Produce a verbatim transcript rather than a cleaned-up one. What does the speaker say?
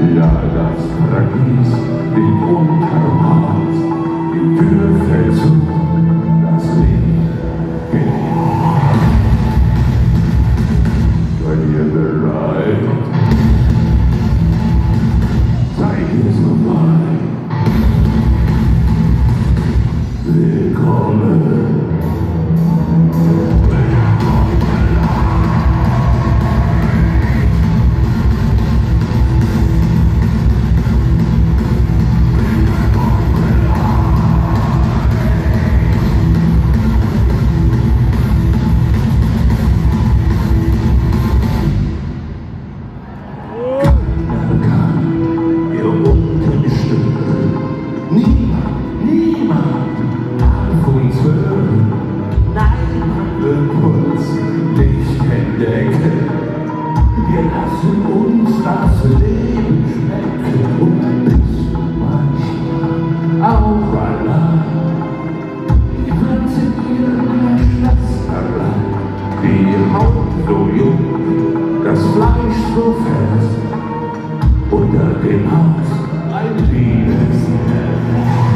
Ja, das Paradies liegt unterm Haus. Die Tür fällt zu, das Licht geht. Seid ihr bereit? Zeit ist vorbei. Willkommen. Wir lassen uns das Leben schmecken und bis manchmal auch allein. Die präsentieren ein Schwesterlein, die Haut so jung, das Fleisch so fest, unter dem Haus ein Liebesnest.